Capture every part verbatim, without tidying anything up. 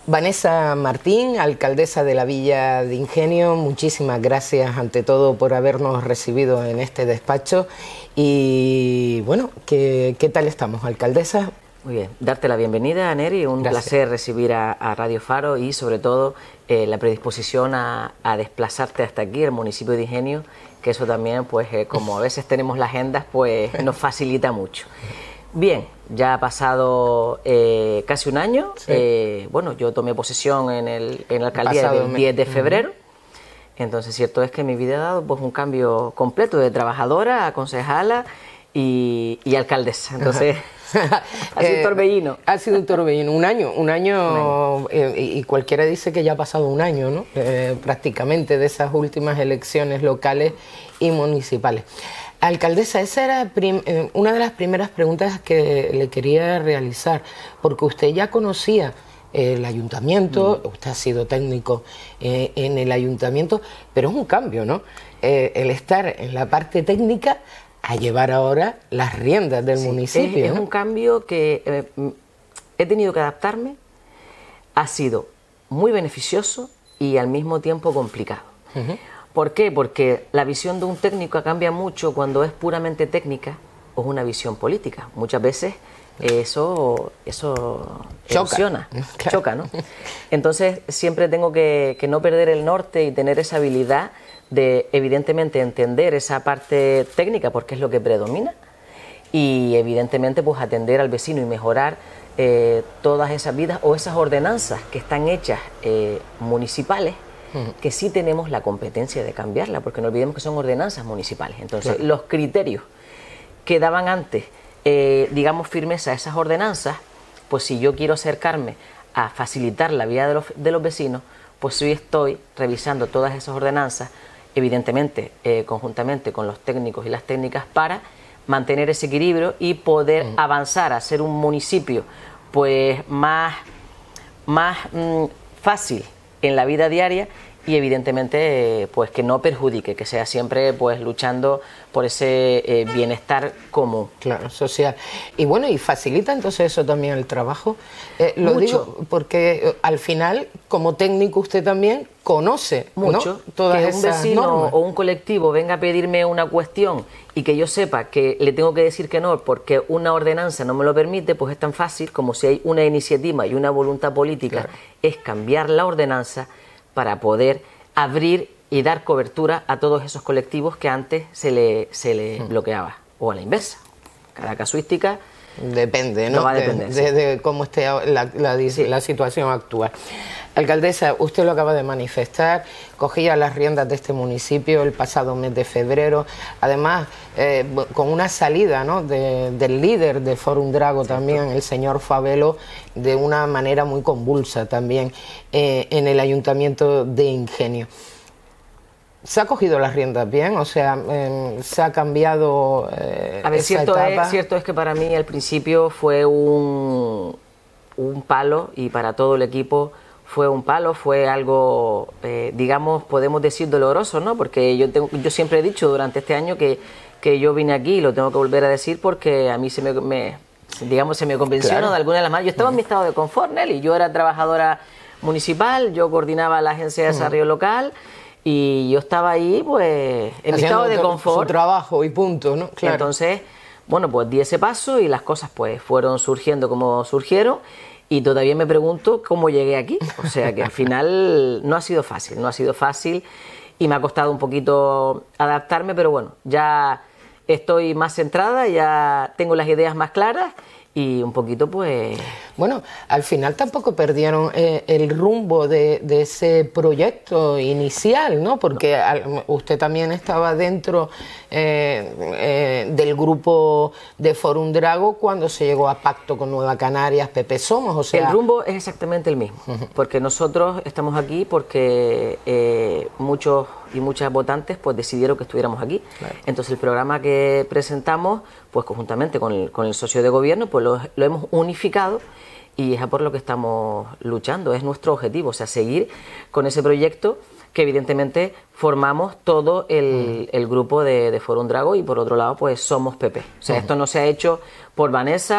Vanessa Martín, alcaldesa de la Villa de Ingenio, muchísimas gracias ante todo por habernos recibido en este despacho. Y bueno, ¿qué, qué tal estamos, alcaldesa? Muy bien, darte la bienvenida, Neri, un gracias. placer recibir a, a Radio Faro y sobre todo eh, la predisposición a, a desplazarte hasta aquí, el municipio de Ingenio, que eso también, pues eh, como a veces tenemos las agendas, pues nos facilita mucho. Bien, ya ha pasado eh, casi un año, sí. eh, bueno, yo tomé posesión en, el, en la alcaldía el diez de febrero, uh-huh. Entonces cierto es que mi vida ha dado pues un cambio completo de trabajadora a concejala y, y alcaldesa, entonces ha sido un torbellino. Ha sido un torbellino, un año, un año, un año. Eh, y cualquiera dice que ya ha pasado un año, ¿no? Eh, prácticamente de esas últimas elecciones locales y municipales. Alcaldesa, esa era eh, una de las primeras preguntas que le quería realizar, porque usted ya conocía eh, el ayuntamiento, mm. usted ha sido técnico eh, en el ayuntamiento, pero es un cambio, ¿no? Eh, el estar en la parte técnica a llevar ahora las riendas del sí, municipio. Es, ¿no? es un cambio que eh, he tenido que adaptarme, ha sido muy beneficioso y al mismo tiempo complicado. Uh-huh. ¿Por qué? Porque la visión de un técnico cambia mucho cuando es puramente técnica o es una visión política. Muchas veces eso, eso erosiona, choca. choca, ¿no? Entonces siempre tengo que, que no perder el norte y tener esa habilidad de evidentemente entender esa parte técnica porque es lo que predomina y evidentemente pues atender al vecino y mejorar eh, todas esas vidas o esas ordenanzas que están hechas eh, municipales, que sí tenemos la competencia de cambiarla, porque no olvidemos que son ordenanzas municipales. Entonces, claro. los criterios que daban antes, eh, digamos, firmeza a esas ordenanzas, pues si yo quiero acercarme a facilitar la vida de los, de los vecinos, pues sí estoy revisando todas esas ordenanzas, evidentemente, eh, conjuntamente con los técnicos y las técnicas, para mantener ese equilibrio y poder mm. avanzar a ser un municipio pues más, más mm, fácil en la vida diaria y evidentemente pues que no perjudique, que sea siempre pues luchando por ese eh, bienestar común. Claro, social. Y bueno, y facilita entonces eso también el trabajo. Eh, lo Mucho. digo porque al final, como técnico, usted también conoce mucho, ¿no? todas que esas un vecino normas. O un colectivo venga a pedirme una cuestión y que yo sepa que le tengo que decir que no porque una ordenanza no me lo permite, pues es tan fácil como si hay una iniciativa y una voluntad política, claro. es cambiar la ordenanza para poder abrir y dar cobertura a todos esos colectivos que antes se le, se le hmm. bloqueaba, o a la inversa. Cada casuística depende, ¿no? no va a depender, de, sí. de, de cómo esté la, la, sí. la situación actual. Alcaldesa, usted lo acaba de manifestar, cogía las riendas de este municipio el pasado mes de febrero, además eh, con una salida, ¿no? de, del líder de Forum Drago también, el señor Fabelo, de una manera muy convulsa también eh, en el Ayuntamiento de Ingenio. ¿Se ha cogido las riendas bien? O sea, eh, ¿se ha cambiado eh, A ver, esa cierto etapa? Es, cierto es que para mí al principio fue un, un palo y para todo el equipo fue un palo, fue algo, eh, digamos, podemos decir doloroso, ¿no? Porque yo, tengo, yo siempre he dicho durante este año que, que yo vine aquí y lo tengo que volver a decir porque a mí se me, me digamos, se me convenció claro. de alguna de las más. Yo estaba uh-huh. en mi estado de confort, Nelly, yo era trabajadora municipal, yo coordinaba la agencia de desarrollo uh-huh. local y yo estaba ahí, pues, en mi estado de confort. Su trabajo y punto, ¿no? Claro. Entonces, bueno, pues di ese paso y las cosas, pues, fueron surgiendo como surgieron. Y todavía me pregunto cómo llegué aquí. O sea que al final no ha sido fácil, no ha sido fácil y me ha costado un poquito adaptarme, pero bueno, ya estoy más centrada, ya tengo las ideas más claras y un poquito pues... Bueno, al final tampoco perdieron eh, el rumbo de, de ese proyecto inicial, ¿no? Porque no. Al, usted también estaba dentro eh, eh, del grupo de Forum Drago cuando se llegó a pacto con Nueva Canarias, P P Somos, o sea... El rumbo es exactamente el mismo, uh-huh. porque nosotros estamos aquí porque eh, muchos y muchas votantes pues decidieron que estuviéramos aquí. Claro. Entonces el programa que presentamos, pues conjuntamente con el, con el socio de gobierno, pues lo, lo hemos unificado y es a por lo que estamos luchando, es nuestro objetivo, o sea, seguir con ese proyecto que evidentemente formamos todo el, mm. el grupo de, de Forum Drago y por otro lado pues somos P P. O sea, mm. esto no se ha hecho por Vanessa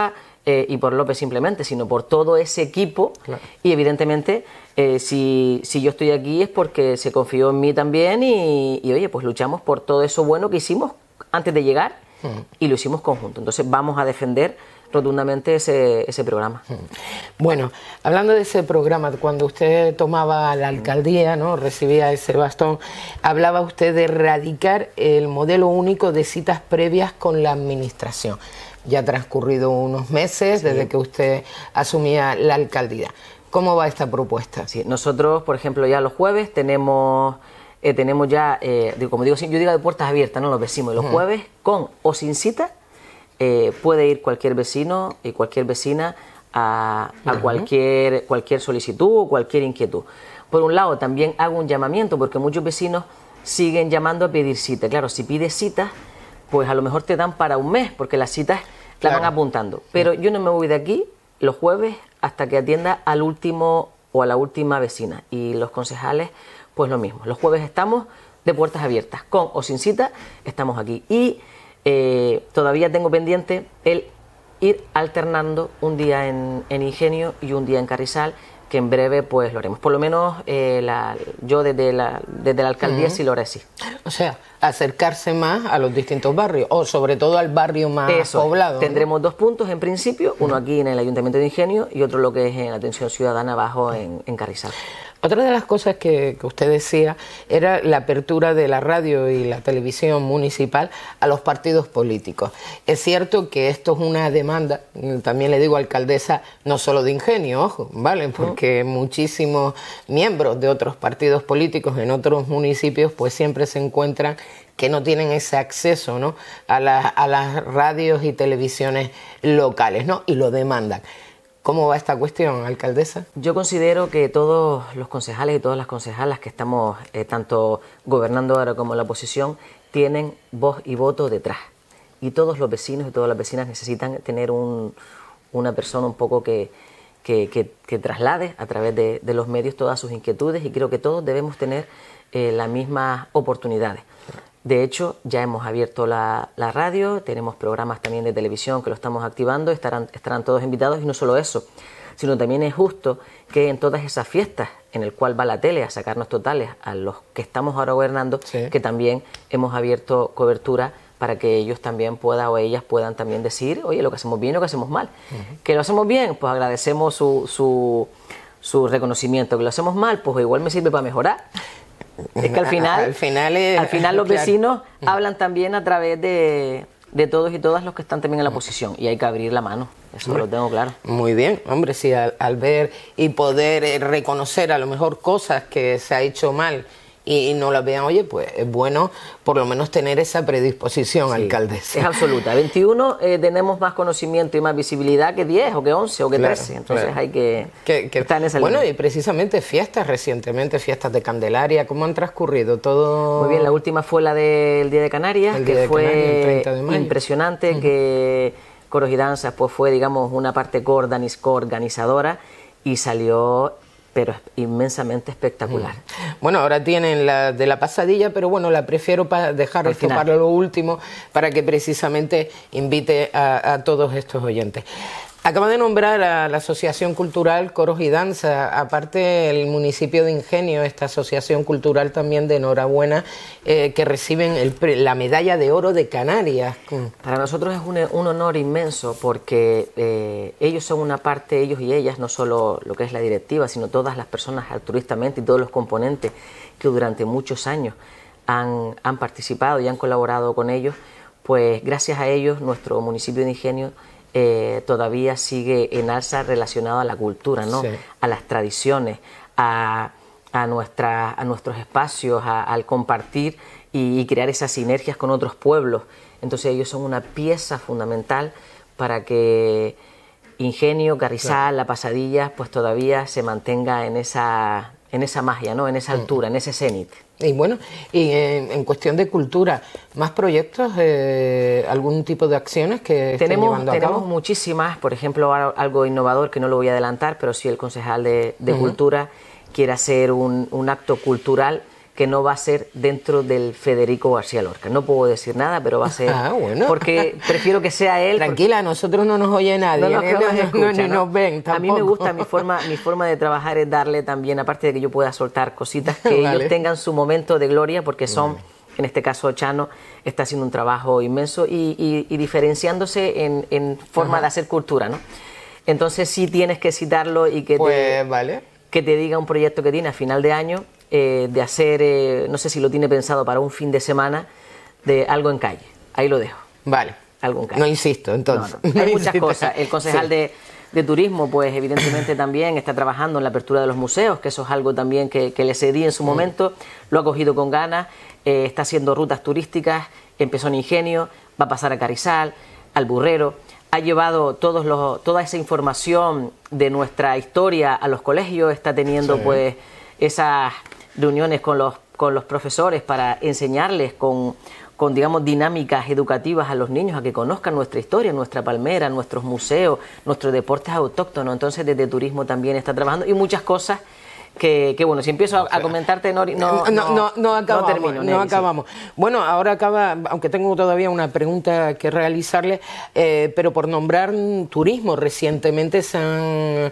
eh, y por López simplemente, sino por todo ese equipo. Claro. Y evidentemente, eh, si, si yo estoy aquí es porque se confió en mí también y, y oye, pues luchamos por todo eso bueno que hicimos antes de llegar uh-huh. y lo hicimos conjunto. Entonces vamos a defender rotundamente ese, ese programa. Bueno, hablando de ese programa, cuando usted tomaba la alcaldía, ¿no?, recibía ese bastón, hablaba usted de erradicar el modelo único de citas previas con la administración. Ya ha transcurrido unos meses sí. desde que usted asumía la alcaldía. ¿Cómo va esta propuesta? Sí, nosotros, por ejemplo, ya los jueves tenemos... Eh, tenemos ya, eh, como digo, yo digo de puertas abiertas, ¿no?, los vecinos. Los uh-huh. jueves, con o sin cita, Eh, puede ir cualquier vecino y cualquier vecina a, a uh-huh. cualquier, cualquier solicitud o cualquier inquietud. Por un lado, también hago un llamamiento porque muchos vecinos siguen llamando a pedir cita. Claro, si pides citas, pues a lo mejor te dan para un mes porque las citas claro. las van apuntando. Pero yo no me voy de aquí los jueves hasta que atienda al último o a la última vecina. Y los concejales, pues lo mismo. Los jueves estamos de puertas abiertas, con o sin cita, estamos aquí. Y Eh, todavía tengo pendiente el ir alternando un día en, en Ingenio y un día en Carrizal, que en breve pues lo haremos. Por lo menos eh, la, yo desde la, desde la alcaldía uh-huh. sí lo haré así. O sea, acercarse más a los distintos barrios, o sobre todo al barrio más Eso, poblado. Tendremos ¿no? dos puntos en principio, uno uh-huh. aquí en el Ayuntamiento de Ingenio y otro lo que es en Atención Ciudadana abajo en, en Carrizal. Otra de las cosas que, que usted decía era la apertura de la radio y la televisión municipal a los partidos políticos. Es cierto que esto es una demanda, también le digo alcaldesa, no solo de Ingenio, ojo, ¿vale? Porque muchísimos miembros de otros partidos políticos en otros municipios pues siempre se encuentran que no tienen ese acceso, ¿no?, a, la, a las radios y televisiones locales, ¿no?, y lo demandan. ¿Cómo va esta cuestión, alcaldesa? Yo considero que todos los concejales y todas las concejalas que estamos eh, tanto gobernando ahora como en la oposición tienen voz y voto detrás. Y todos los vecinos y todas las vecinas necesitan tener un, una persona un poco que, que, que, que traslade a través de, de los medios todas sus inquietudes, y creo que todos debemos tener eh, las mismas oportunidades. De hecho, ya hemos abierto la, la radio, tenemos programas también de televisión que lo estamos activando, estarán, estarán todos invitados, y no solo eso, sino también es justo que en todas esas fiestas en el cual va la tele a sacarnos totales a los que estamos ahora gobernando, sí. que también hemos abierto cobertura para que ellos también puedan o ellas puedan también decir, oye, lo que hacemos bien y lo que hacemos mal. Uh-huh. Que lo hacemos bien, pues agradecemos su, su, su reconocimiento. Que lo hacemos mal, pues igual me sirve para mejorar. Es que al final, al final, es, al final los claro. vecinos hablan también a través de, de todos y todas los que están también en la oposición, y hay que abrir la mano, eso hombre, lo tengo claro. Muy bien, hombre, sí, al, al ver y poder eh, reconocer a lo mejor cosas que se ha hecho mal y, y no las vean, oye, pues es bueno por lo menos tener esa predisposición, sí, alcaldesa. Es absoluta. veintiuno eh, tenemos más conocimiento y más visibilidad que diez o que once o que claro, trece, entonces claro. hay que, que, que estar en esa Bueno, línea. Y precisamente fiestas recientemente, fiestas de Candelaria, ¿cómo han transcurrido? Todo. Muy bien, la última fue la del Día de Canarias, el que día de fue Canarias, el treinta de mayo. Impresionante, uh-huh. que Coros y Danzas pues fue, digamos, una parte coorganizadora y salió pero inmensamente espectacular. Bueno, ahora tienen la de la pasadilla, pero bueno, la prefiero para dejar esto para lo último, para que precisamente invite a, a todos estos oyentes. Acaba de nombrar a la Asociación Cultural Coros y Danza, aparte el municipio de Ingenio, esta asociación cultural también de enhorabuena, eh, que reciben el, la medalla de oro de Canarias. Para nosotros es un, un honor inmenso porque eh, ellos son una parte, ellos y ellas, no solo lo que es la directiva, sino todas las personas altruistamente y todos los componentes que durante muchos años han, han participado y han colaborado con ellos, pues gracias a ellos nuestro municipio de Ingenio Eh, todavía sigue en alza relacionado a la cultura, ¿no? Sí. A las tradiciones, a, a, nuestra, a nuestros espacios, a, al compartir y, y crear esas sinergias con otros pueblos. Entonces ellos son una pieza fundamental para que Ingenio, Carrizal, claro. La Pasadilla, pues todavía se mantenga en esa, en esa magia, ¿no? En esa altura, mm. en ese cenit. Y bueno, y en, en cuestión de cultura, ¿más proyectos, eh, algún tipo de acciones que estén tenemos, llevando a tenemos cabo? muchísimas, por ejemplo, algo innovador que no lo voy a adelantar, pero sí el concejal de, de uh-huh. Cultura quiere hacer un, un acto cultural que no va a ser dentro del Federico García Lorca. No puedo decir nada, pero va a ser... Ah, bueno. Porque prefiero que sea él... Tranquila, a nosotros no nos oye nadie, no nos, ¿eh? nos escucha, no, ni ¿no? nos ven tampoco. A mí me gusta, mi forma, mi forma de trabajar es darle también, aparte de que yo pueda soltar cositas, que vale. ellos tengan su momento de gloria, porque son, vale. en este caso Chano, está haciendo un trabajo inmenso y, y, y diferenciándose en, en forma Ajá. de hacer cultura, ¿no? Entonces sí tienes que citarlo y que, pues, te, vale. que te diga un proyecto que tiene a final de año, eh, de hacer, eh, no sé si lo tiene pensado para un fin de semana, de algo en calle. Ahí lo dejo. Vale. Algo en calle. No insisto, entonces. No, no. Hay no muchas insisto. cosas. El concejal sí. de, de turismo, pues evidentemente también está trabajando en la apertura de los museos, que eso es algo también que, que le cedí en su mm. momento, lo ha cogido con ganas, eh, está haciendo rutas turísticas, empezó en Ingenio, va a pasar a Carrizal, al Burrero. Ha llevado todos los, toda esa información de nuestra historia a los colegios, está teniendo sí. pues esas reuniones con los, con los profesores para enseñarles con, con, digamos, dinámicas educativas a los niños, a que conozcan nuestra historia, nuestra palmera, nuestros museos, nuestros deportes autóctonos. Entonces desde turismo también está trabajando y muchas cosas que, que bueno, si empiezo a, a comentarte no no no, no, no, no acabamos, no, termino, no Nelly, acabamos. Sí. Bueno, ahora acaba, aunque tengo todavía una pregunta que realizarle, eh, pero por nombrar turismo, recientemente se han,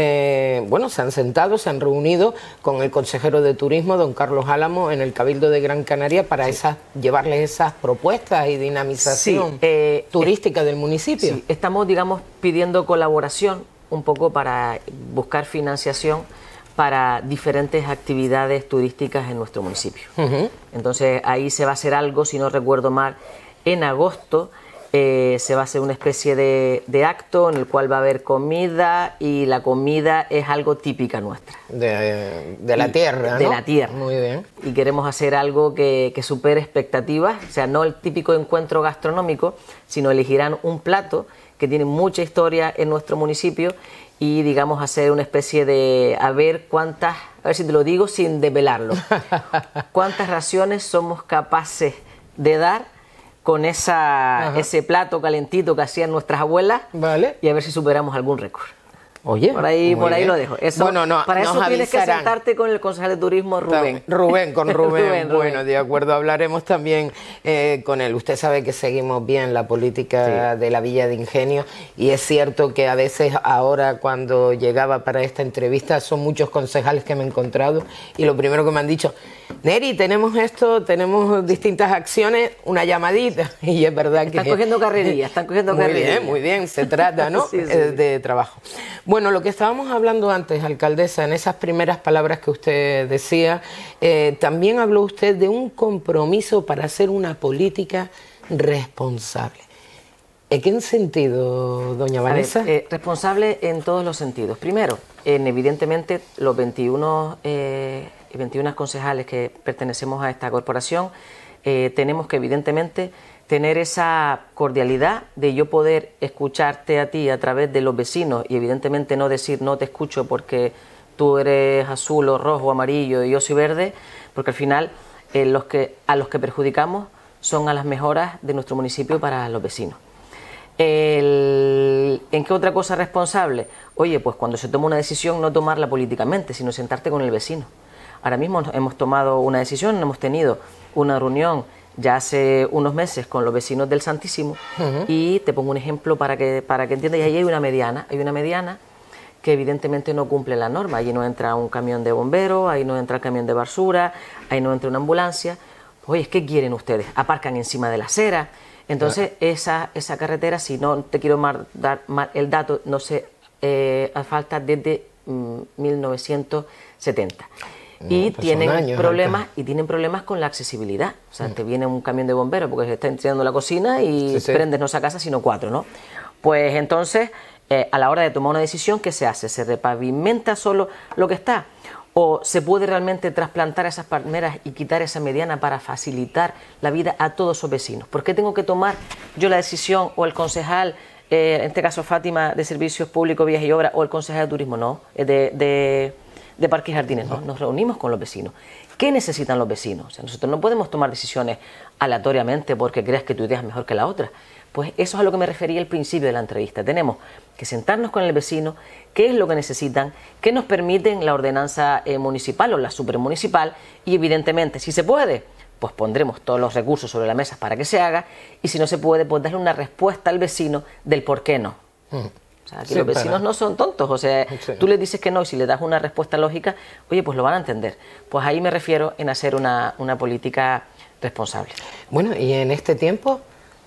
eh, bueno, se han sentado, se han reunido con el consejero de turismo, don Carlos Álamo, en el Cabildo de Gran Canaria para sí. esas, llevarles esas propuestas y dinamización sí, eh, turística eh, del municipio. Sí. Estamos, digamos, pidiendo colaboración un poco para buscar financiación para diferentes actividades turísticas en nuestro municipio. Uh-huh. Entonces ahí se va a hacer algo, si no recuerdo mal, en agosto eh, se va a hacer una especie de, de acto en el cual va a haber comida y la comida es algo típica nuestra. De, de la y, tierra, ¿no? De la tierra. Muy bien. Y queremos hacer algo que, que supere expectativas, o sea, no el típico encuentro gastronómico, sino elegirán un plato que tiene mucha historia en nuestro municipio y, digamos, hacer una especie de, a ver cuántas, a ver si te lo digo sin desvelarlo, cuántas raciones somos capaces de dar con esa, ese plato calentito que hacían nuestras abuelas, vale. y a ver si superamos algún récord. Oye, por ahí, por ahí lo dejo. Eso, bueno, no, para eso tienes avisarán. que sentarte con el concejal de turismo, Rubén. Rubén, con Rubén. Rubén Bueno, Rubén. de acuerdo, hablaremos también eh, con él. Usted sabe que seguimos bien la política sí. de la Villa de Ingenio y es cierto que a veces ahora cuando llegaba para esta entrevista son muchos concejales que me he encontrado y lo primero que me han dicho, Neri, tenemos esto, tenemos distintas acciones, una llamadita. Y es verdad están que... Están cogiendo carrería, están cogiendo muy carrería. Muy bien, muy bien, se trata, ¿no? sí, sí. Eh, de trabajo. Bueno, lo que estábamos hablando antes, alcaldesa, en esas primeras palabras que usted decía, eh, también habló usted de un compromiso para hacer una política responsable. ¿En qué sentido, doña Vanessa? Ver, eh, responsable en todos los sentidos. Primero, en, evidentemente, los veintiuno, eh, veintiuno concejales que pertenecemos a esta corporación, eh, tenemos que, evidentemente, tener esa cordialidad de yo poder escucharte a ti a través de los vecinos y evidentemente no decir no te escucho porque tú eres azul o rojo o amarillo y yo soy verde, porque al final eh, los que, a los que perjudicamos son a las mejoras de nuestro municipio para los vecinos. El, ¿En qué otra cosa responsable? Oye, pues cuando se toma una decisión no tomarla políticamente, sino sentarte con el vecino. Ahora mismo hemos tomado una decisión, hemos tenido una reunión ya hace unos meses con los vecinos del Santísimo uh-huh. y te pongo un ejemplo para que, para que entiendas, y ahí hay una mediana, hay una mediana que evidentemente no cumple la norma, allí no entra un camión de bomberos, ahí no entra el camión de basura, ahí no entra una ambulancia. Oye, ¿qué quieren ustedes? Aparcan encima de la acera. Entonces claro. esa, esa carretera, si no te quiero mar, dar mar, el dato, no sé, eh, asfalta desde mm, mil novecientos setenta. Y pues tienen años, problemas acá. y tienen problemas con la accesibilidad. O sea, mm. te viene un camión de bomberos porque se está entrando la cocina y sí, sí. prendes no esa casa sino cuatro, ¿no? Pues entonces, eh, a la hora de tomar una decisión, ¿qué se hace? ¿Se repavimenta solo lo que está? ¿O se puede realmente trasplantar esas palmeras y quitar esa mediana para facilitar la vida a todos esos vecinos? ¿Por qué tengo que tomar yo la decisión o el concejal, eh, en este caso Fátima, de Servicios Públicos, Vías y Obras, o el concejal de Turismo? No, de... de de Parques y Jardines, ¿no? Nos reunimos con los vecinos. ¿Qué necesitan los vecinos? O sea, nosotros no podemos tomar decisiones aleatoriamente porque creas que tu idea es mejor que la otra. Pues eso es a lo que me refería al principio de la entrevista. Tenemos que sentarnos con el vecino, qué es lo que necesitan, qué nos permiten la ordenanza eh, municipal o la supermunicipal, y evidentemente, si se puede, pues pondremos todos los recursos sobre la mesa para que se haga, y si no se puede, pues darle una respuesta al vecino del por qué no. Mm. O sea, aquí sí, los vecinos para... no son tontos, o sea, sí. Tú les dices que no y si le das una respuesta lógica, oye, pues lo van a entender. Pues ahí me refiero en hacer una, una política responsable. Bueno, y en este tiempo...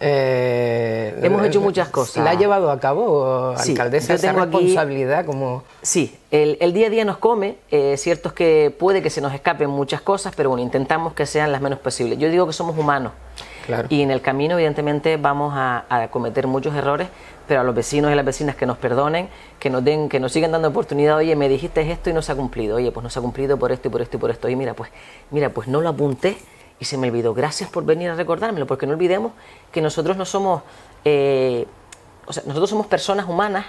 Eh, hemos hecho muchas cosas. ¿La ha llevado a cabo, sí, alcaldesa, esa responsabilidad? Aquí, como... Sí, el, el día a día nos come, eh, cierto es que puede que se nos escapen muchas cosas, pero bueno, intentamos que sean las menos posibles. Yo digo que somos humanos, claro. Y en el camino evidentemente vamos a, a cometer muchos errores, pero a los vecinos y las vecinas que nos perdonen, que nos den, que nos sigan dando oportunidad. Oye, me dijiste esto y no se ha cumplido, oye, pues no se ha cumplido por esto y por esto y por esto, y mira, pues, mira, pues no lo apunté y se me olvidó. Gracias por venir a recordármelo, porque no olvidemos que nosotros no somos, eh, o sea, nosotros somos personas humanas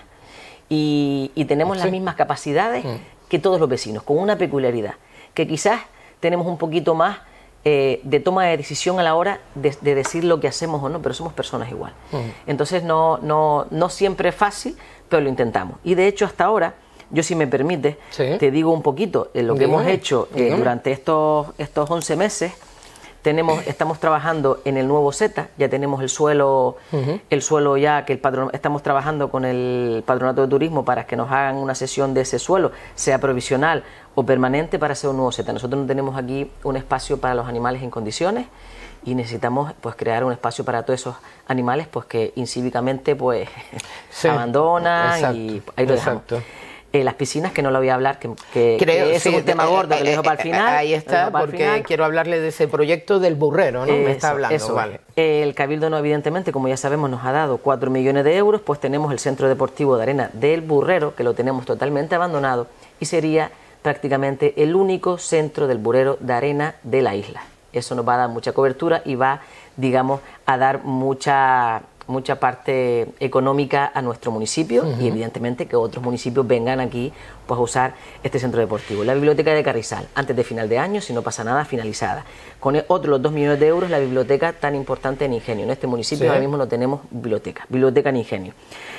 y, y tenemos sí. las mismas capacidades mm. que todos los vecinos, con una peculiaridad, que quizás tenemos un poquito más eh, de toma de decisión a la hora de, de decir lo que hacemos o no, pero somos personas igual. Mm. Entonces no, no, no siempre es fácil, pero lo intentamos. Y de hecho hasta ahora, yo si me permite, sí. te digo un poquito de lo que Dígame. hemos hecho eh, durante estos, estos once meses. Tenemos, estamos trabajando en el nuevo Z, ya tenemos el suelo, uh-huh. el suelo ya que el padron, estamos trabajando con el Patronato de Turismo para que nos hagan una sesión de ese suelo, sea provisional o permanente, para hacer un nuevo Z. Nosotros no tenemos aquí un espacio para los animales en condiciones y necesitamos pues crear un espacio para todos esos animales pues que incívicamente pues sí. abandonan. Exacto. Y ahí lo dejamos. Exacto. Eh, las piscinas, que no lo voy a hablar, que, que, Creo, que es sí, un tema gordo, eh, que lo dejo para el final. Ahí está, porque quiero hablarle de ese proyecto del burrero, ¿no? Eh, Me está eso, hablando, eso. vale. El Cabildo, no, evidentemente, como ya sabemos, nos ha dado cuatro millones de euros, pues tenemos el Centro Deportivo de Arena del Burrero, que lo tenemos totalmente abandonado, y sería prácticamente el único centro del burrero de arena de la isla. Eso nos va a dar mucha cobertura y va, digamos, a dar mucha... mucha parte económica a nuestro municipio uh-huh. y evidentemente que otros municipios vengan aquí pues a usar este centro deportivo. La biblioteca de Carrizal, antes de final de año, si no pasa nada, finalizada. Con otros dos millones de euros, la biblioteca tan importante en Ingenio. En este municipio sí. ahora mismo no tenemos biblioteca, biblioteca en Ingenio.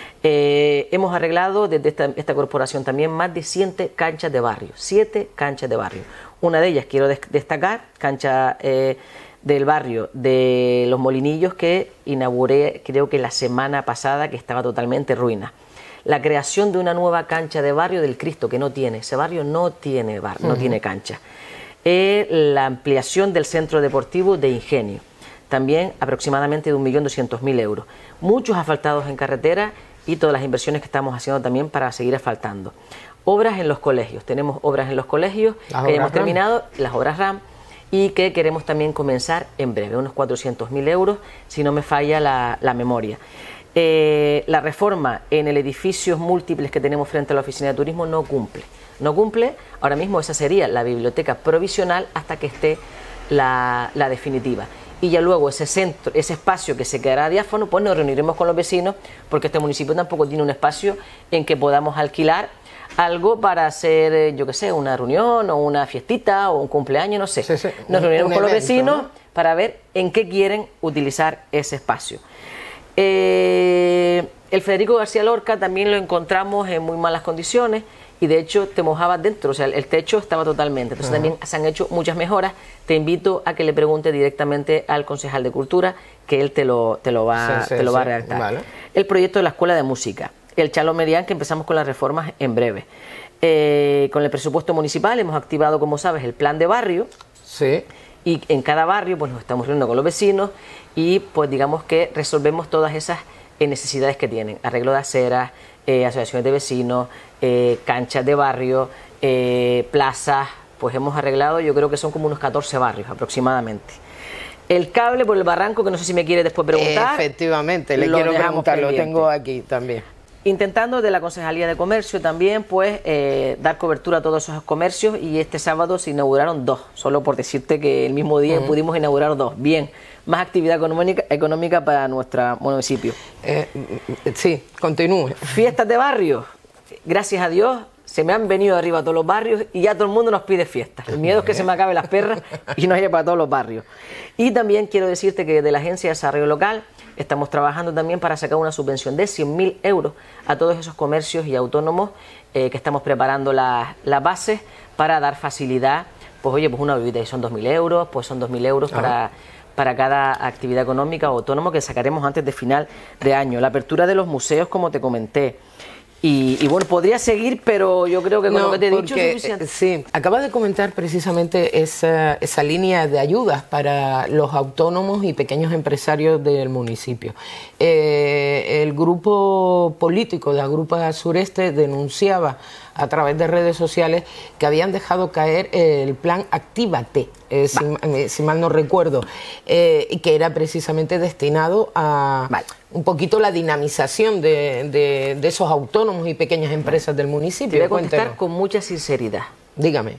Eh, hemos arreglado desde esta, esta corporación también más de siete canchas de barrio, siete canchas de barrio. Una de ellas quiero des destacar, cancha... Eh, del barrio de Los Molinillos, que inauguré creo que la semana pasada, que estaba totalmente ruina. La creación de una nueva cancha de barrio del Cristo, que no tiene, ese barrio no tiene bar, uh-huh. no tiene cancha. Eh, la ampliación del centro deportivo de Ingenio, también aproximadamente de un millón doscientos mil euros. Muchos asfaltados en carretera y todas las inversiones que estamos haciendo también para seguir asfaltando. Obras en los colegios, tenemos obras en los colegios las que hemos terminado, las obras RAM, y que queremos también comenzar en breve, unos cuatrocientos mil euros, si no me falla la, la memoria. Eh, la reforma en el edificios múltiples que tenemos frente a la oficina de turismo no cumple. No cumple, ahora mismo esa sería la biblioteca provisional hasta que esté la, la definitiva. Y ya luego ese centro, ese espacio que se quedará diáfano, pues nos reuniremos con los vecinos, porque este municipio tampoco tiene un espacio en que podamos alquilar algo para hacer, yo qué sé, una reunión o una fiestita o un cumpleaños, no sé. Sí, sí. Nos reuniremos con evento, los vecinos, ¿no?, para ver en qué quieren utilizar ese espacio. Eh, el Federico García Lorca también lo encontramos en muy malas condiciones y de hecho te mojabas dentro, o sea, el techo estaba totalmente. Entonces, uh-huh, también se han hecho muchas mejoras. Te invito a que le preguntes directamente al concejal de Cultura, que él te lo, te lo, va, sí, sí, te lo sí, va a redactar. Vale. El proyecto de la Escuela de Música. El Chalo Medián, que empezamos con las reformas en breve. Eh, con el presupuesto municipal hemos activado, como sabes, el plan de barrio. Sí. Y en cada barrio pues nos estamos reuniendo con los vecinos y pues digamos que resolvemos todas esas eh, necesidades que tienen. Arreglo de aceras, eh, asociaciones de vecinos, eh, canchas de barrio, eh, plazas. Pues hemos arreglado, yo creo que son como unos catorce barrios aproximadamente. El cable por el barranco, que no sé si me quiere después preguntar. Efectivamente, le quiero preguntar, pendiente. Lo tengo aquí también. Intentando de la Concejalía de Comercio también, pues, eh, dar cobertura a todos esos comercios, y este sábado se inauguraron dos, solo por decirte que el mismo día uh-huh. pudimos inaugurar dos. Bien, más actividad económica, económica para nuestro municipio. Eh, sí, continúe. Fiestas de barrio, gracias a Dios, se me han venido arriba todos los barrios y ya todo el mundo nos pide fiestas. El miedo es que se me acaben las perras y no haya para todos los barrios. Y también quiero decirte que de la Agencia de Desarrollo Local estamos trabajando también para sacar una subvención de cien mil euros a todos esos comercios y autónomos eh, que estamos preparando las la bases para dar facilidad. Pues oye, pues una bebida y son dos mil euros, pues son dos mil euros ah. para, para cada actividad económica o autónomo que sacaremos antes de final de año. La apertura de los museos, como te comenté. Y, y bueno, podría seguir, pero yo creo que con no, lo que te he porque, dicho es suficiente. Sí, acabas de comentar precisamente esa, esa línea de ayudas para los autónomos y pequeños empresarios del municipio. Eh, el grupo político de Agrupa Sureste denunciaba a través de redes sociales que habían dejado caer el plan Actívate, eh, si, eh, si mal no recuerdo, eh, y que era precisamente destinado a vale. un poquito la dinamización de, de, de esos autónomos y pequeñas empresas del municipio. Te voy a contestar Cuéntenos. Con mucha sinceridad. Dígame.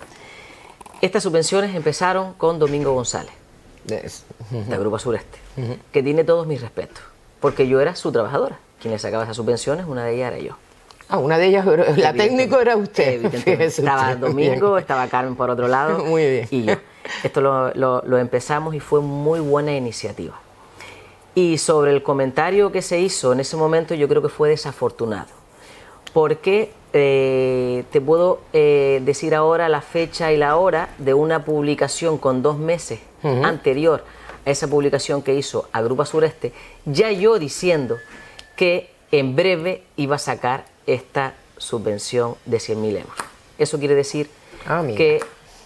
Estas subvenciones empezaron con Domingo González, Es, uh -huh. de Agrupa Sureste, uh -huh. que tiene todos mis respetos, porque yo era su trabajadora. Quien le sacaba esas subvenciones, una de ellas era yo. Ah, una de ellas, la técnico era usted. Estaba usted. Domingo, bien. Estaba Carmen por otro lado. Muy bien. Y yo. Esto lo, lo, lo empezamos y fue muy buena iniciativa. Y sobre el comentario que se hizo en ese momento, yo creo que fue desafortunado. Porque eh, te puedo eh, decir ahora la fecha y la hora de una publicación con dos meses uh-huh. anterior a esa publicación que hizo Agrupa Sureste, ya yo diciendo que en breve iba a sacar esta subvención de cien mil euros. Eso quiere decir ah, que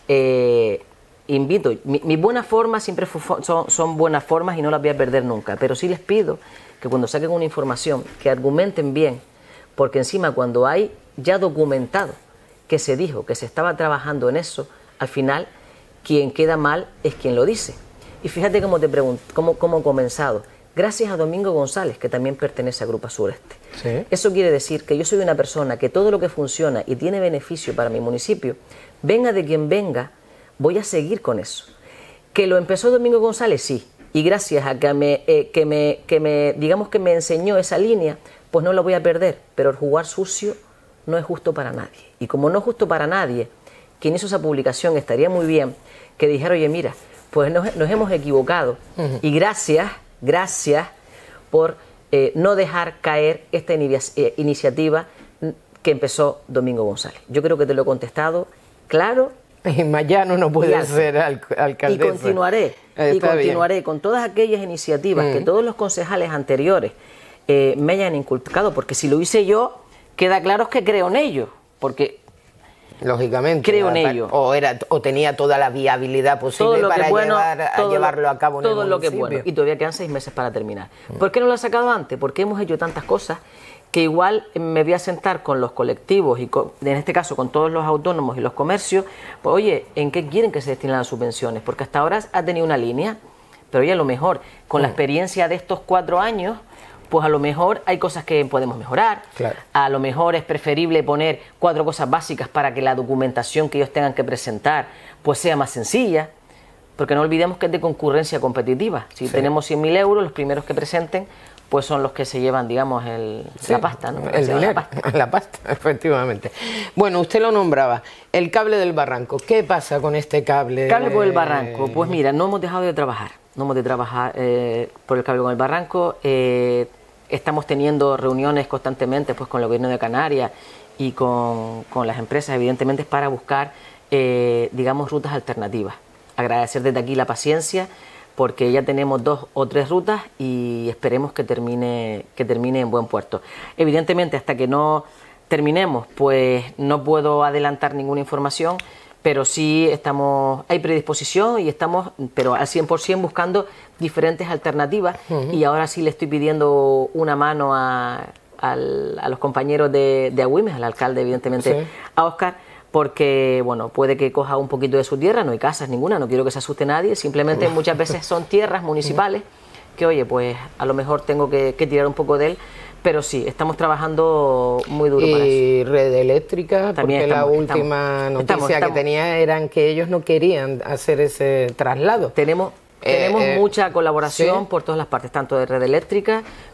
eh, invito, mi, mi buena forma siempre fue, son, son buenas formas y no las voy a perder nunca, pero sí les pido que cuando saquen una información, que argumenten bien, porque encima cuando hay ya documentado que se dijo que se estaba trabajando en eso, al final quien queda mal es quien lo dice. Y fíjate cómo te pregunto, cómo, cómo he comenzado. Gracias a Domingo González, que también pertenece a Agrupa Sureste. ¿Sí? Eso quiere decir que yo soy una persona que todo lo que funciona y tiene beneficio para mi municipio, venga de quien venga, voy a seguir con eso. ¿Que lo empezó Domingo González? Sí. Y gracias a que me, eh, que me, que me, digamos que me enseñó esa línea, pues no la voy a perder. Pero el jugar sucio no es justo para nadie. Y como no es justo para nadie, quien hizo esa publicación estaría muy bien que dijera, oye, mira, pues nos, nos hemos equivocado. Uh-huh. Y gracias... Gracias por eh, no dejar caer esta eh, iniciativa que empezó Domingo González. Yo creo que te lo he contestado claro. Y Mayano no puede ser al, alcaldesa. Y continuaré, y continuaré bien. con todas aquellas iniciativas mm. que todos los concejales anteriores eh, me hayan inculcado, porque si lo hice yo, queda claro que creo en ello, porque... Lógicamente. Creo en ello. O, era, o tenía toda la viabilidad posible para bueno, llevar, a llevarlo a cabo en el municipio. Todo lo que es bueno. Y todavía quedan seis meses para terminar. ¿Por qué no lo he sacado antes? Porque hemos hecho tantas cosas que igual me voy a sentar con los colectivos y con, en este caso con todos los autónomos y los comercios. Pues oye, ¿en qué quieren que se destinen las subvenciones? Porque hasta ahora ha tenido una línea, pero oye, a lo mejor con mm. la experiencia de estos cuatro años... pues a lo mejor hay cosas que podemos mejorar, claro. A lo mejor es preferible poner cuatro cosas básicas para que la documentación que ellos tengan que presentar pues sea más sencilla, porque no olvidemos que es de concurrencia competitiva. Si sí. tenemos cien mil euros, los primeros que presenten pues son los que se llevan, digamos, el, sí, la pasta, ¿no? El dinero, la pasta. la pasta, efectivamente. Bueno, usted lo nombraba, el cable del barranco. ¿Qué pasa con este cable? Cable por el barranco. Pues mira, no hemos dejado de trabajar, no hemos de trabajar eh, por el cable con el barranco. Eh, Estamos teniendo reuniones constantemente pues, con el gobierno de Canarias y con, con las empresas, evidentemente, para buscar, eh, digamos, rutas alternativas. Agradecer desde aquí la paciencia, porque ya tenemos dos o tres rutas y esperemos que termine, que termine en buen puerto. Evidentemente, hasta que no terminemos, pues no puedo adelantar ninguna información, pero sí estamos, hay predisposición y estamos, pero al cien por cien buscando diferentes alternativas. Uh-huh. Y ahora sí le estoy pidiendo una mano a, a, a los compañeros de, de Agüimes, al alcalde, evidentemente, sí. a Óscar, porque, bueno, puede que coja un poquito de su tierra, no hay casas ninguna, no quiero que se asuste nadie, simplemente uh-huh. muchas veces son tierras municipales que, oye, pues a lo mejor tengo que, que tirar un poco de él. Pero sí, estamos trabajando muy duro y para eso. Y red eléctrica, también porque estamos, la última estamos, noticia estamos, estamos. que tenía eran que ellos no querían hacer ese traslado. Tenemos, eh, tenemos eh, mucha colaboración ¿sí? por todas las partes, tanto de red eléctrica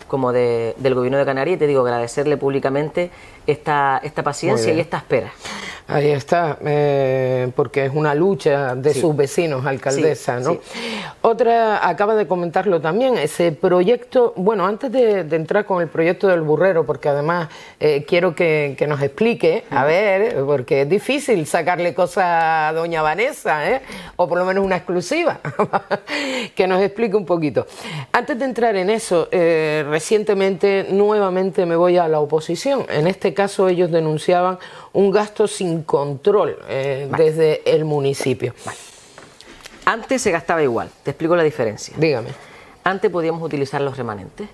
como de, del Gobierno de Canarias, y te digo, agradecerle públicamente esta, esta paciencia y esta espera. Ahí está, eh, porque es una lucha de sí. sus vecinos, alcaldesa, sí, ¿no? Sí. Otra, acaba de comentarlo también, ese proyecto, bueno, antes de, de entrar con el proyecto del burrero, porque además eh, quiero que, que nos explique, a ver, porque es difícil sacarle cosas a doña Vanessa, ¿eh? O por lo menos una exclusiva, que nos explique un poquito. Antes de entrar en eso, eh, recientemente nuevamente me voy a la oposición, en este caso ellos denunciaban un gasto sin control eh, vale. desde el municipio. Vale. Antes se gastaba igual, te explico la diferencia. Dígame. Antes podíamos utilizar los remanentes.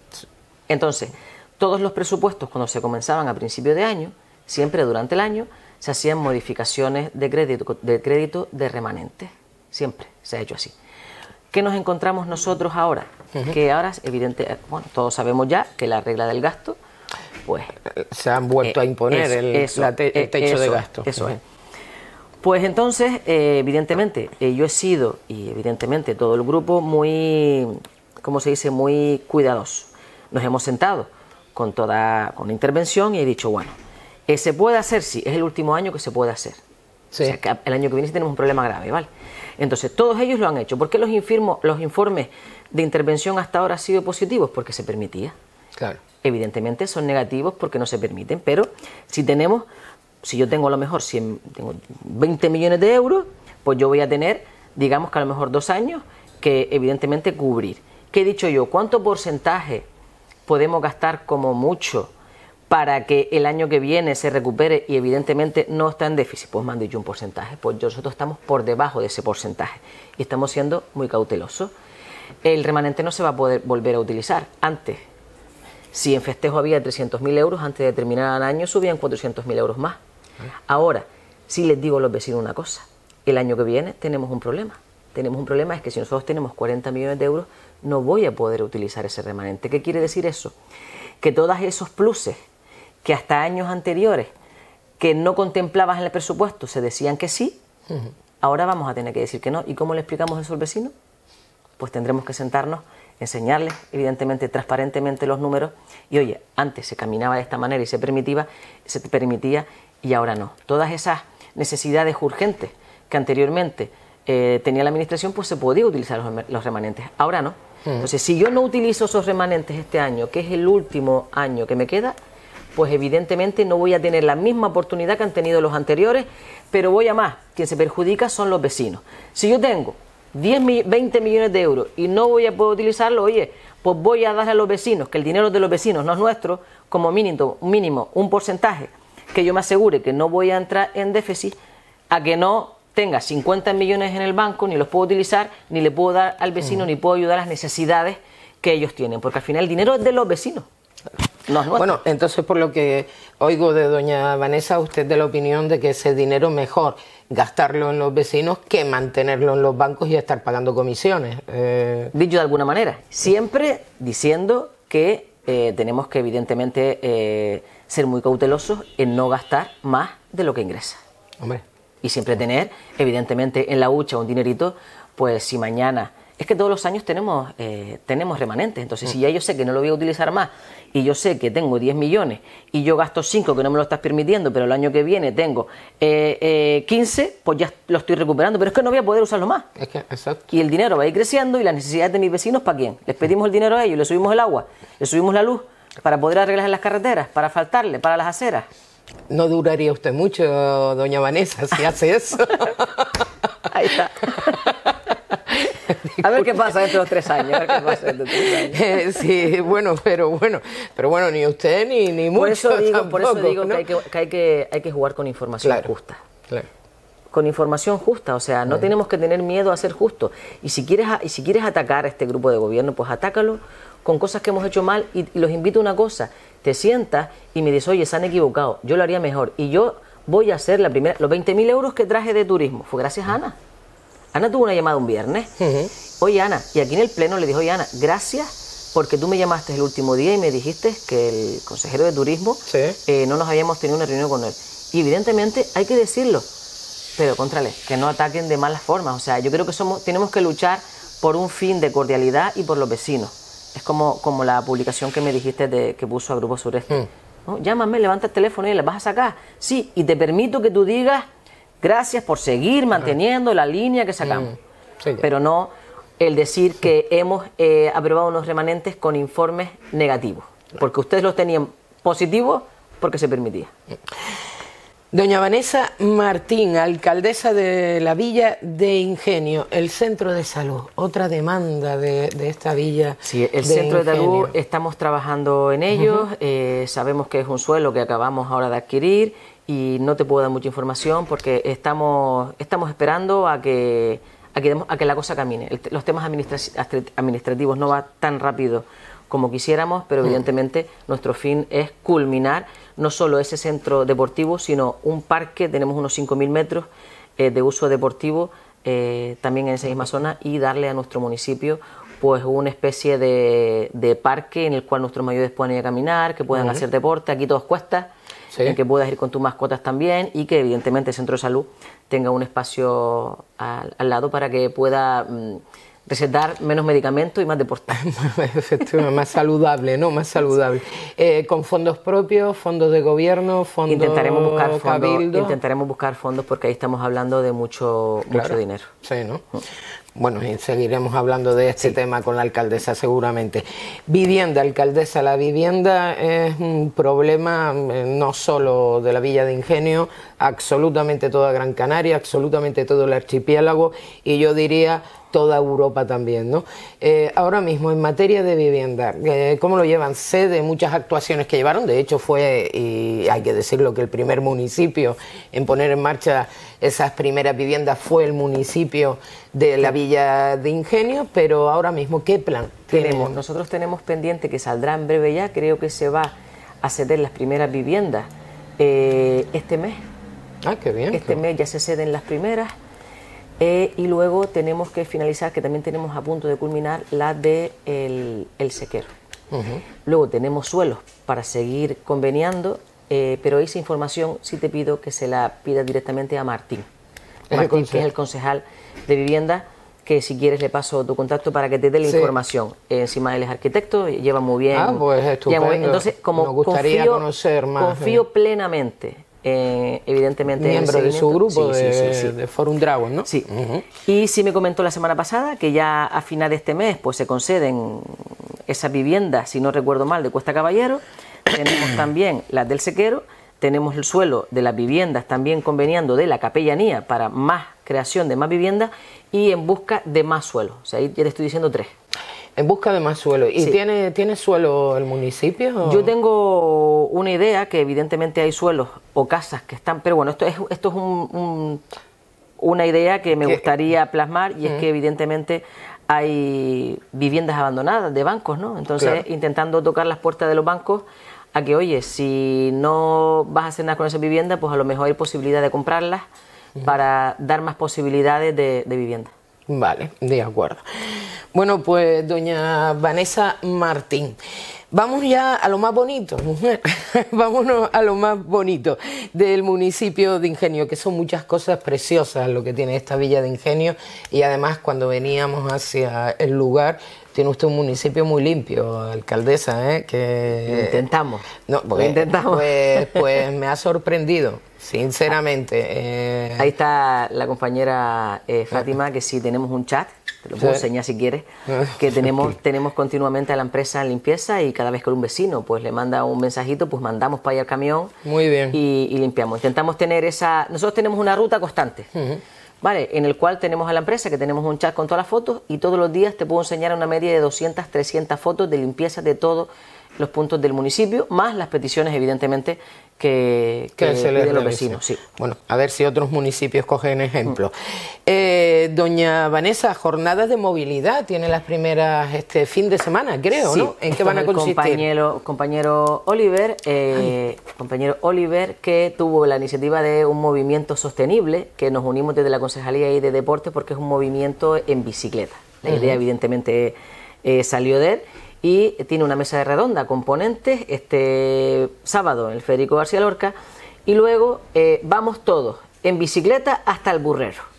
Entonces, todos los presupuestos cuando se comenzaban a principio de año, siempre durante el año, se hacían modificaciones de crédito de, crédito de remanentes. Siempre se ha hecho así. ¿Qué nos encontramos nosotros ahora? Uh-huh. Que ahora es evidente, bueno, todos sabemos ya que la regla del gasto, pues se han vuelto eh, a imponer eso, el, eso, la te, el techo eso, de gasto. Eso uh-huh. es. Pues entonces, eh, evidentemente, eh, yo he sido, y evidentemente todo el grupo, muy, ¿cómo se dice?, muy cuidadoso. Nos hemos sentado con toda con intervención y he dicho, bueno, eh, ¿se puede hacer? Sí, es el último año que se puede hacer. Sí. O sea, que el año que viene sí tenemos un problema grave, ¿vale? Entonces, todos ellos lo han hecho. ¿Por qué los, infirmo, los informes de intervención hasta ahora han sido positivos? Porque se permitía. Claro. Evidentemente son negativos porque no se permiten, pero si tenemos, si yo tengo a lo mejor cien, tengo veinte millones de euros, pues yo voy a tener, digamos que a lo mejor dos años que evidentemente cubrir. ¿Qué he dicho yo? ¿Cuánto porcentaje podemos gastar como mucho para que el año que viene se recupere y evidentemente no está en déficit? Pues me han dicho un porcentaje, pues nosotros estamos por debajo de ese porcentaje y estamos siendo muy cautelosos. El remanente no se va a poder volver a utilizar. Antes, si en festejo había trescientos mil euros, antes de terminar el año subían cuatrocientos mil euros más. Ahora, sí les digo a los vecinos una cosa, el año que viene tenemos un problema. Tenemos un problema, es que si nosotros tenemos cuarenta millones de euros, no voy a poder utilizar ese remanente. ¿Qué quiere decir eso? Que todos esos pluses que hasta años anteriores, que no contemplabas en el presupuesto, se decían que sí, uh-huh. ahora vamos a tener que decir que no. ¿Y cómo le explicamos eso al vecino? Pues tendremos que sentarnos, enseñarles, evidentemente, transparentemente los números, y oye, antes se caminaba de esta manera y se permitía, se permitía, y ahora no. Todas esas necesidades urgentes que anteriormente eh, tenía la administración, pues se podía utilizar los, los remanentes, ahora no. Uh-huh. Entonces, si yo no utilizo esos remanentes este año, que es el último año que me queda, pues evidentemente no voy a tener la misma oportunidad que han tenido los anteriores, pero voy a más, quien se perjudica son los vecinos. Si yo tengo diez, veinte millones de euros y no voy a poder utilizarlo, oye, pues voy a darle a los vecinos, que el dinero es de los vecinos, no es nuestro, como mínimo, mínimo un porcentaje que yo me asegure que no voy a entrar en déficit, a que no tenga cincuenta millones en el banco, ni los puedo utilizar, ni le puedo dar al vecino, mm. ni puedo ayudar a las necesidades que ellos tienen, porque al final el dinero es de los vecinos. No es nuestro. Bueno, entonces por lo que oigo de doña Vanessa, usted de la opinión de que ese dinero mejor gastarlo en los vecinos que mantenerlo en los bancos y estar pagando comisiones. Eh... Dicho de alguna manera, siempre diciendo que eh, tenemos que evidentemente eh, ser muy cautelosos en no gastar más de lo que ingresa. Hombre. Y siempre tener, evidentemente, en la hucha un dinerito, pues si mañana... Es que todos los años tenemos, eh, tenemos remanentes, entonces mm. si ya yo sé que no lo voy a utilizar más y yo sé que tengo diez millones y yo gasto cinco que no me lo estás permitiendo, pero el año que viene tengo eh, eh, quince, pues ya lo estoy recuperando, pero es que no voy a poder usarlo más. Es que, exacto. Y el dinero va a ir creciendo y las necesidades de mis vecinos, ¿para quién? Les pedimos el dinero a ellos, les subimos el agua, les subimos la luz para poder arreglar las carreteras, para asfaltarle, para las aceras. No duraría usted mucho, doña Vanessa, si hace eso. Ahí está. A ver qué pasa dentro de los tres años. A ver qué pasa dentro de tres años. Eh, sí, bueno, pero bueno, pero bueno, ni usted ni, ni mucho. Por eso digo, tampoco, por eso digo ¿no? que, hay que, que, hay que hay que jugar con información claro, justa. Claro. Con información justa, o sea, no uh-huh. tenemos que tener miedo a ser justos. Y si quieres y si quieres atacar a este grupo de gobierno, pues atácalo con cosas que hemos hecho mal y, y los invito a una cosa. Te sientas y me dices, oye, se han equivocado, yo lo haría mejor. Y yo voy a hacer la primera, los veinte mil euros que traje de turismo, fue gracias a Ana. Ana tuvo una llamada un viernes. Uh-huh. Oye, Ana, y aquí en el pleno le dijo, oye, Ana, gracias porque tú me llamaste el último día y me dijiste que el consejero de turismo sí. eh, no nos habíamos tenido una reunión con él. Y evidentemente hay que decirlo, pero contrale, que no ataquen de malas formas. O sea, yo creo que somos, tenemos que luchar por un fin de cordialidad y por los vecinos. Es como, como la publicación que me dijiste de, que puso a Grupo Sureste. Mm. ¿No? Llámame, levanta el teléfono y le vas a sacar. Sí, y te permito que tú digas gracias por seguir manteniendo la línea que sacamos. Mm. Sí. Pero no el decir que hemos eh, aprobado unos remanentes con informes negativos. Porque ustedes los tenían positivos porque se permitía. Doña Vanessa Martín, alcaldesa de la Villa de Ingenio, el centro de salud, otra demanda de, de esta villa. Sí, el de centro Ingenio. de salud estamos trabajando en ello, uh-huh. eh, sabemos que es un suelo que acabamos ahora de adquirir y no te puedo dar mucha información porque estamos, estamos esperando a que, a, que, a que la cosa camine. El, los temas administra administrativos no van tan rápido como quisiéramos, pero evidentemente uh-huh. nuestro fin es culminar no solo ese centro deportivo, sino un parque, tenemos unos cinco mil metros eh, de uso deportivo eh, también en esa misma zona y darle a nuestro municipio pues una especie de, de parque en el cual nuestros mayores puedan ir a caminar, que puedan uh-huh. hacer deporte, aquí todo cuesta, sí. en que puedas ir con tus mascotas también y que evidentemente el centro de salud tenga un espacio al, al lado para que pueda mmm, recetar menos medicamentos y más deporte. Efectivamente, más saludable, ¿no? Más saludable. Eh, con fondos propios, fondos de gobierno, fondos intentaremos buscar fondos, cabildo. Intentaremos buscar fondos porque ahí estamos hablando de mucho, claro. mucho dinero. Sí, ¿no? Bueno, y seguiremos hablando de este sí. tema con la alcaldesa seguramente. Vivienda, alcaldesa, la vivienda es un problema eh, no solo de la Villa de Ingenio, absolutamente toda Gran Canaria, absolutamente todo el archipiélago y yo diría toda Europa también, ¿no? Eh, ahora mismo, en materia de vivienda, eh, ¿cómo lo llevan? Sé de muchas actuaciones que llevaron, de hecho fue, y hay que decirlo, que el primer municipio en poner en marcha esas primeras viviendas fue el municipio de la Villa de Ingenio, pero ahora mismo, ¿qué plan tenemos? Nosotros tenemos pendiente que saldrá en breve ya, creo que se va a ceder las primeras viviendas eh, este mes. Ah, qué bien. Este qué... mes ya se ceden las primeras. Eh, y luego tenemos que finalizar, que también tenemos a punto de culminar, la de el, el sequero. Uh-huh. Luego tenemos suelos para seguir conveniando, eh, pero esa información sí te pido que se la pida directamente a Martín. Martín, que es el concejal de vivienda, que si quieres le paso tu contacto para que te dé la sí. información. Eh, encima él es arquitecto, lleva muy bien. Ah, pues estupendo. Muy bien. Entonces, como Nos gustaría confío, conocer más. Confío eh. plenamente. Eh, evidentemente miembro de su grupo sí, de, sí, sí, sí. de Forum Dragon, ¿no? Sí. Uh-huh. Y sí me comentó la semana pasada que ya a final de este mes pues se conceden esas viviendas, si no recuerdo mal, de Cuesta Caballero. Tenemos también las del sequero, tenemos el suelo de las viviendas también conveniando de la capellanía para más creación de más viviendas y en busca de más suelo. O sea, ahí ya te estoy diciendo tres. En busca de más suelo. ¿Y sí. tiene, tiene suelo el municipio? ¿O? Yo tengo una idea que evidentemente hay suelos o casas que están... Pero bueno, esto es, esto es un, un, una idea que me ¿Qué? gustaría plasmar y es uh-huh. que evidentemente hay viviendas abandonadas de bancos, ¿no? Entonces, claro. intentando tocar las puertas de los bancos a que, oye, si no vas a hacer nada con esa vivienda, pues a lo mejor hay posibilidad de comprarlas uh-huh. para dar más posibilidades de, de vivienda. Vale, de acuerdo. Bueno, pues doña Vanessa Martín, vamos ya a lo más bonito, mujer. Vámonos a lo más bonito del municipio de Ingenio, que son muchas cosas preciosas lo que tiene esta Villa de Ingenio y además cuando veníamos hacia el lugar, tiene usted un municipio muy limpio, alcaldesa, ¿eh? Que intentamos. No, pues, intentamos. Pues, pues me ha sorprendido, sinceramente. Eh... Ahí está la compañera eh, Fátima, que sí tenemos un chat, te lo puedo sí. enseñar si quieres, que tenemos, tenemos continuamente a la empresa en limpieza y cada vez que un vecino pues le manda un mensajito, pues mandamos para allá el camión. Muy bien. Y, y limpiamos. Intentamos tener esa... Nosotros tenemos una ruta constante. Uh-huh. ¿Vale? En el cual tenemos a la empresa, que tenemos un chat con todas las fotos y todos los días te puedo enseñar una media de doscientas, trescientas fotos de limpieza de todos los puntos del municipio, más las peticiones, evidentemente, que, que, que se piden los vecinos. Sí. Bueno, a ver si otros municipios cogen ejemplo. Mm. Eh, doña Vanessa, jornadas de movilidad, tiene las primeras este fin de semana, creo, sí. ¿no? ¿En qué van a consistir? Compañero, compañero Oliver, eh, compañero Oliver, que tuvo la iniciativa de un movimiento sostenible, que nos unimos desde la Concejalía y de Deportes, porque es un movimiento en bicicleta. La uh-huh. idea, evidentemente, eh, salió de él. Y tiene una mesa de redonda con ponentes este sábado en el Federico García Lorca y luego eh, vamos todos en bicicleta hasta el Burrero.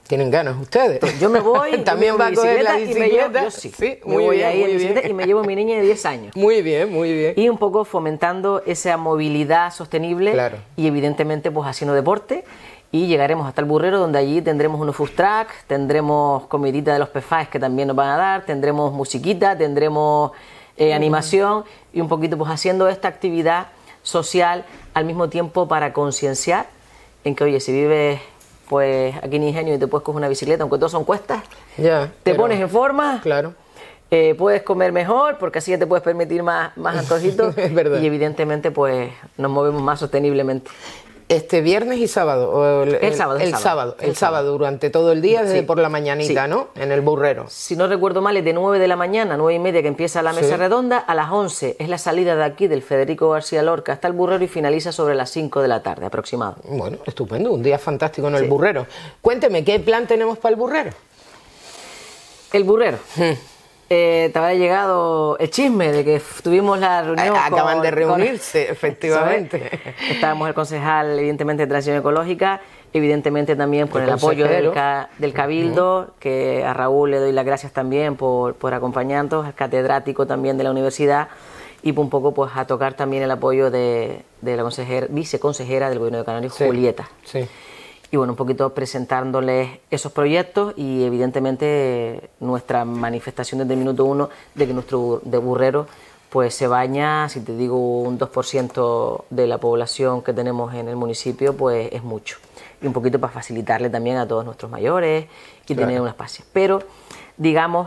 Tienen ganas ustedes. Yo me voy, también va a coger la bicicleta. Y me llevo, yo sí, sí, muy muy voy bien, ahí muy en bicicleta bien. y me llevo a mi niña de diez años. Muy bien, muy bien. Y un poco fomentando esa movilidad sostenible, claro. Y evidentemente pues haciendo deporte, y llegaremos hasta el Burrero, donde allí tendremos unos food truck, tendremos comidita de los pefaes que también nos van a dar, tendremos musiquita, tendremos eh, animación y un poquito pues haciendo esta actividad social al mismo tiempo para concienciar en que, oye, si vives pues aquí en Ingenio y te puedes coger una bicicleta, aunque todos son cuestas, ya, te pero, pones en forma, claro. eh, puedes comer mejor porque así ya te puedes permitir más, más antojitos es verdad. Y evidentemente pues nos movemos más sosteniblemente. Este viernes y sábado. O el, el sábado. El, el sábado, sábado. El, el sábado, sábado, durante todo el día, desde sí, por la mañanita, sí. ¿no? En el Burrero. Si no recuerdo mal, es de nueve de la mañana, nueve y media que empieza la mesa sí. redonda, a las once es la salida de aquí del Federico García Lorca hasta el Burrero y finaliza sobre las cinco de la tarde aproximado. Bueno, estupendo, un día fantástico en el sí. Burrero. Cuénteme, ¿qué plan tenemos para el Burrero? El Burrero. Hmm. Eh, te habrá llegado el chisme de que tuvimos la reunión. Acaban con, de reunirse, con, efectivamente. Estábamos el concejal, evidentemente, de Transición Ecológica, evidentemente también con el, el apoyo del, ca, del Cabildo, uh-huh. que a Raúl le doy las gracias también por, por acompañarnos, al catedrático también de la universidad, y un poco pues a tocar también el apoyo de, de la consejera, viceconsejera del Gobierno de Canarias, sí, Julieta. Sí. Y bueno, un poquito presentándoles esos proyectos y evidentemente nuestra manifestación desde el minuto uno de que nuestro de Burrero pues se baña, si te digo un dos por ciento de la población que tenemos en el municipio, pues es mucho. Y un poquito para facilitarle también a todos nuestros mayores y claro. tener un espacio. Pero digamos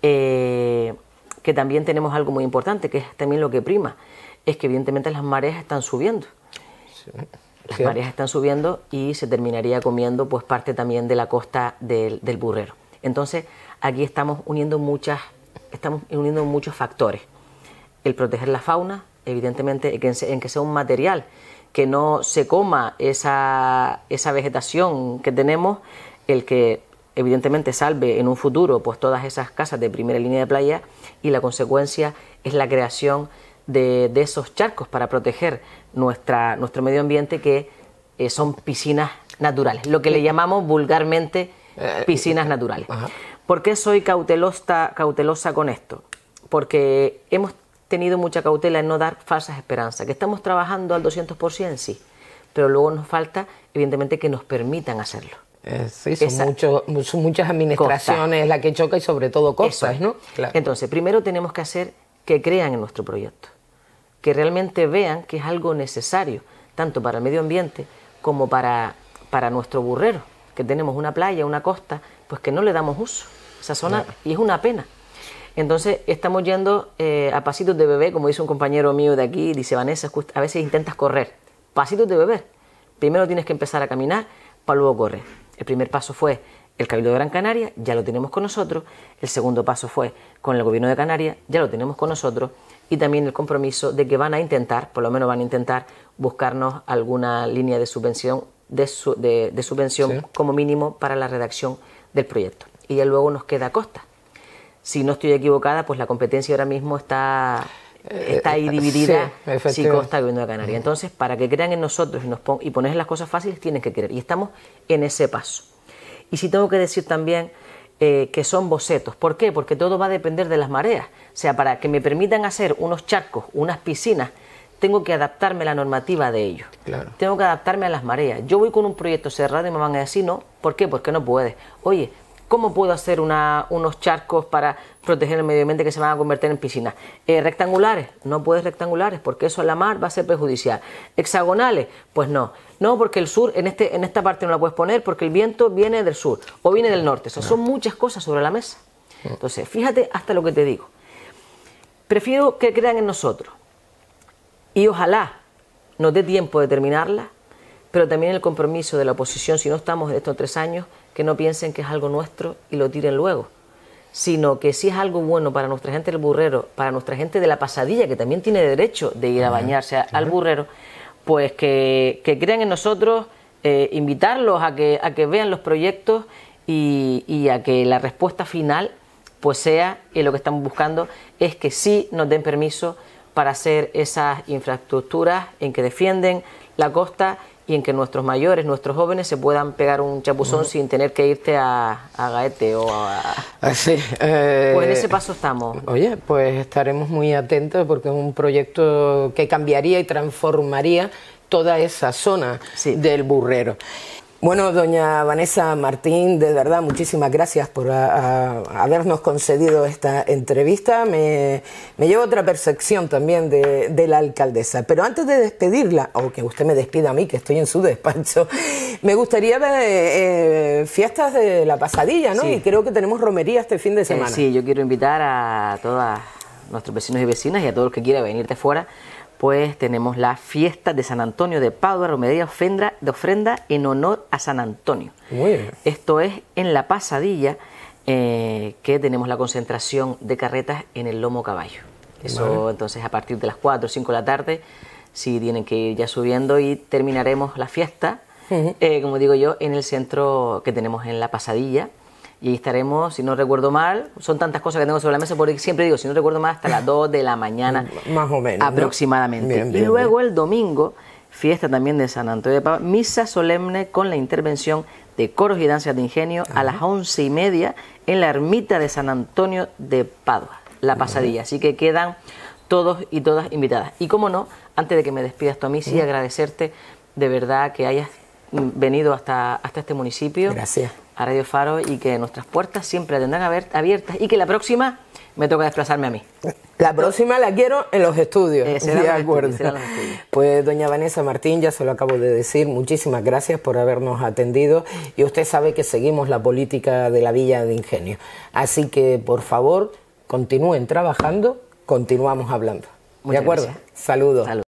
eh, que también tenemos algo muy importante, que es también lo que prima, es que evidentemente las mareas están subiendo. Sí. Las sí. mareas están subiendo y se terminaría comiendo pues parte también de la costa del, del Burrero. Entonces aquí estamos uniendo muchas, estamos uniendo muchos factores. El proteger la fauna, evidentemente, en que, en que sea un material que no se coma esa, esa vegetación que tenemos, el que evidentemente salve en un futuro pues todas esas casas de primera línea de playa, y la consecuencia es la creación de, de esos charcos para proteger nuestra, nuestro medio ambiente, que eh, son piscinas naturales, lo que le llamamos vulgarmente piscinas naturales. Ajá. ¿Por qué soy cautelosa, cautelosa con esto? Porque hemos tenido mucha cautela en no dar falsas esperanzas, que estamos trabajando al doscientos por ciento, sí, pero luego nos falta evidentemente que nos permitan hacerlo. Eh, sí, son, mucho, son muchas administraciones costa. la que choca, y sobre todo costas, ¿no? Claro. Entonces, primero tenemos que hacer que crean en nuestro proyecto, que realmente vean que es algo necesario, tanto para el medio ambiente como para, para nuestro Burrero, que tenemos una playa, una costa, pues que no le damos uso, esa zona, claro. y es una pena. Entonces, estamos yendo eh, a pasitos de bebé, como dice un compañero mío de aquí, dice Vanessa, a veces intentas correr, pasitos de bebé. Primero tienes que empezar a caminar para luego correr. El primer paso fue el Cabildo de Gran Canaria, ya lo tenemos con nosotros. El segundo paso fue con el Gobierno de Canarias, ya lo tenemos con nosotros. Y también el compromiso de que van a intentar, por lo menos van a intentar, buscarnos alguna línea de subvención, de, su, de, de subvención sí. como mínimo para la redacción del proyecto. Y ya luego nos queda costa. Si no estoy equivocada, pues la competencia ahora mismo está, está ahí dividida, sí, si Costa y Gobierno de Canarias. Entonces, para que crean en nosotros y, nos pon y poner las cosas fáciles, tienen que querer. Y estamos en ese paso. Y sí tengo que decir también eh, que son bocetos. ¿Por qué? Porque todo va a depender de las mareas. O sea, para que me permitan hacer unos charcos, unas piscinas, tengo que adaptarme a la normativa de ellos. Claro. Tengo que adaptarme a las mareas. Yo voy con un proyecto cerrado y me van a decir no. ¿Por qué? Porque no puedes. Oye, ¿cómo puedo hacer una, unos charcos para proteger el medio ambiente que se van a convertir en piscinas? Eh, ¿Rectangulares? No puedes rectangulares, porque eso a la mar va a ser perjudicial. ¿Hexagonales? Pues no. No, porque el sur, en, este, en esta parte no la puedes poner, porque el viento viene del sur o viene del norte. O sea, son muchas cosas sobre la mesa. Entonces, fíjate hasta lo que te digo. Prefiero que crean en nosotros. Y ojalá nos dé tiempo de terminarla, pero también el compromiso de la oposición, si no estamos en estos tres años, que no piensen que es algo nuestro y lo tiren luego, sino que si es algo bueno para nuestra gente del Burrero, para nuestra gente de la Pasadilla, que también tiene derecho de ir a bañarse uh-huh. al Burrero, pues que, que crean en nosotros, eh, invitarlos a que, a que vean los proyectos y, y a que la respuesta final pues sea, y lo que estamos buscando es que sí nos den permiso para hacer esas infraestructuras en que defienden la costa y en que nuestros mayores, nuestros jóvenes se puedan pegar un chapuzón uh-huh. sin tener que irte a, a Gaete o a... Así, eh, pues en ese paso estamos. Oye, pues estaremos muy atentos porque es un proyecto que cambiaría y transformaría toda esa zona sí. del Burrero. Bueno, doña Vanessa Martín, de verdad, muchísimas gracias por a, a habernos concedido esta entrevista. Me, me lleva otra percepción también de, de la alcaldesa. Pero antes de despedirla, o que usted me despida a mí, que estoy en su despacho, me gustaría ver eh, fiestas de la Pasadilla, ¿no? Sí. Y creo que tenemos romería este fin de semana. Eh, sí, yo quiero invitar a todos nuestros vecinos y vecinas y a todo el que quiera venir de fuera. Pues tenemos la fiesta de San Antonio de Padua, romería ofrenda, de ofrenda en honor a San Antonio. Muy bien. Esto es en la Pasadilla, eh, que tenemos la concentración de carretas en el Lomo Caballo. Eso vale. Entonces a partir de las cuatro o cinco de la tarde, sí tienen que ir ya subiendo y terminaremos la fiesta, uh-huh. eh, como digo yo, en el centro que tenemos en la Pasadilla. Y ahí estaremos, si no recuerdo mal, son tantas cosas que tengo sobre la mesa, porque siempre digo, si no recuerdo mal, hasta las dos de la mañana. Más o menos, aproximadamente. ¿no? Bien, bien, y luego bien. el domingo, fiesta también de San Antonio de Padua, misa solemne con la intervención de coros y danzas de ingenio uh-huh. a las once y media en la ermita de San Antonio de Padua, la Pasadilla. Uh-huh. Así que quedan todos y todas invitadas. Y como no, antes de que me despidas tú a mí, sí uh-huh. agradecerte de verdad que hayas venido hasta, hasta este municipio. Gracias. A Radio Faro, y que nuestras puertas siempre tendrán abiertas y que la próxima me toca desplazarme a mí. La próxima la quiero en los estudios. Eh, será de los acuerdo. Estudios, será los estudios. Pues doña Vanessa Martín, ya se lo acabo de decir, muchísimas gracias por habernos atendido y usted sabe que seguimos la política de la Villa de Ingenio. Así que, por favor, continúen trabajando, continuamos hablando. Muchas ¿De acuerdo? Gracias. Saludos. Salud.